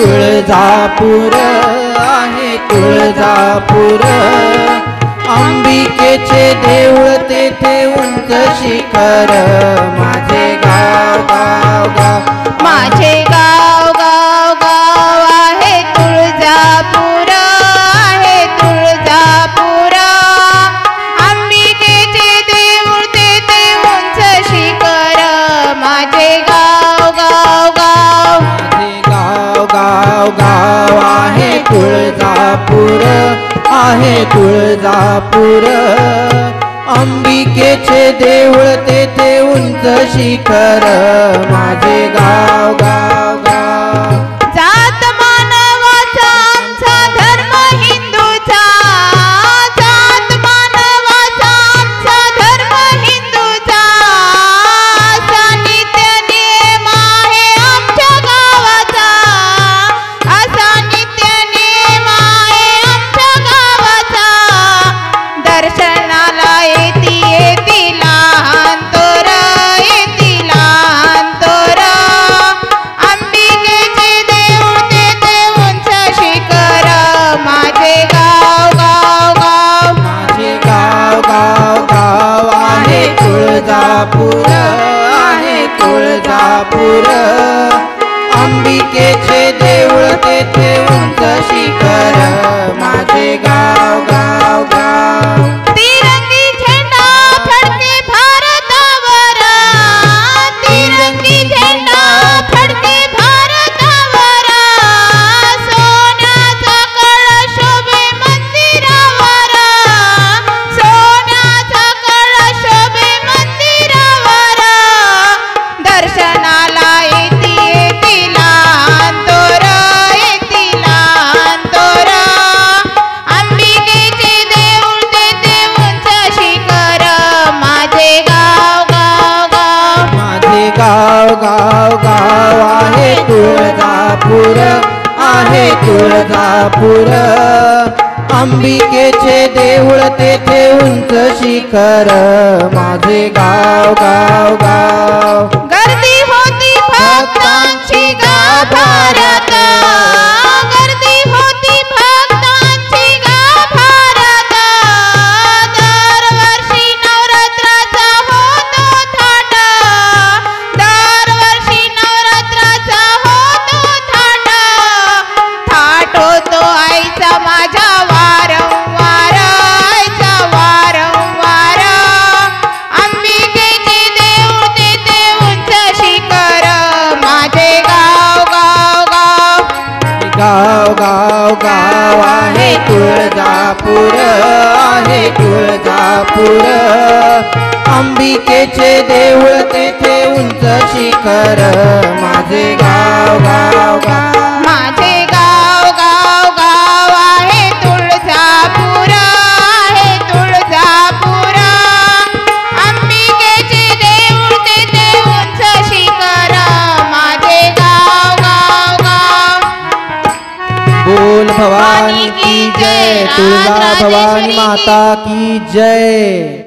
तुळजापूर आहे तुळजापूर अंबिकेचे देऊळ तेथे उंच शिखर माझे गाव गाव गाव माझे गाव गाव गाव आहे तुळजापूर आहे तुळजापूर अंबिकेचे देऊळ तेथे उंच शिखर माझे गाव गाव गाव माझे गाव गाव गाव आहे तुळजापूर आहे तुळजापूर अंबिकेचे देऊळ तेथे उंच शिखर माझे गाव गाव गाव जात मानवाचा आमचा धर्म हिंदूचा जात मानवाचा आमचा धर्म हिंदूचा असा नित्य नियम आहे आमच्या गावाचा असा नित्य नियम आहे आमच्या गावाचा दर्शनाला येती लहान तोर येती लहान तोर अंबिकेचे देऊळ तेथे उंच शिखर माझे गाव गाव गाव माझे गाव गाव गाव आहे तुळजापूर आहे तुळजापूर अंबिकेचे देऊळ तेथे उंच शिखर माझे गाव गाव गाव तिरंगी झेंडा फडके भारतावर तिरंगी झेंडा फडके भारतावर सोन्याचा कळश शोभे मंदिरावर सोन्याचा कळश शोभे मंदिरावर दर्शनाला येती लहान तोर येती लहान तोर अंबिकेचे देऊळ तेथे उंच शिखर माझे गाव गाव गाव माझे गाव गाव गाव आहे तुळजापूर आहे तुळजापूर अंबिकेचे देऊळ तेथे उंच शिखर माझे गाव गाव गाव गर्दी होती भक्तांची गाभाऱ्यात गर्दी होती भक्तांची गाभाऱ्यात दरवर्षी नवरात्राचा होतो थाट दरवर्षी नवरात्राचा होतो थाट थाट होतो आईचा माझ्या वारंवार आईचा वारंवार अंबिकेचे देऊळ तेथे उंच शिखर माझे गाव गाव गाव गाव गाव गाव आहे तुळजापूर आहे तुळजापूर अंबिकेचे देऊळ तेथे उंच शिखर माझे गाव गाव गाव माझे गाव गाव गाव आहे तुळजापूर आहे तुळजापूर अंबिकेचे देऊळ तेथे उंच शिखर माझे गाव गाव गाव बोल भवानी की जय तुळजा भवानी माता की जय।